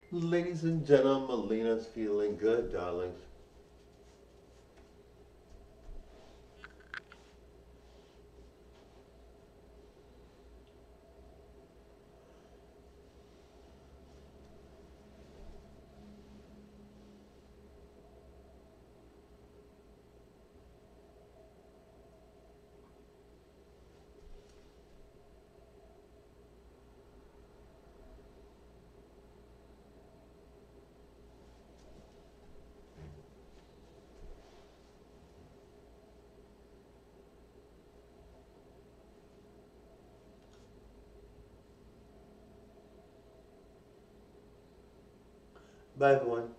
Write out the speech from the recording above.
Ladies and gentlemen, Melina's feeling good, darlings. Bye, everyone.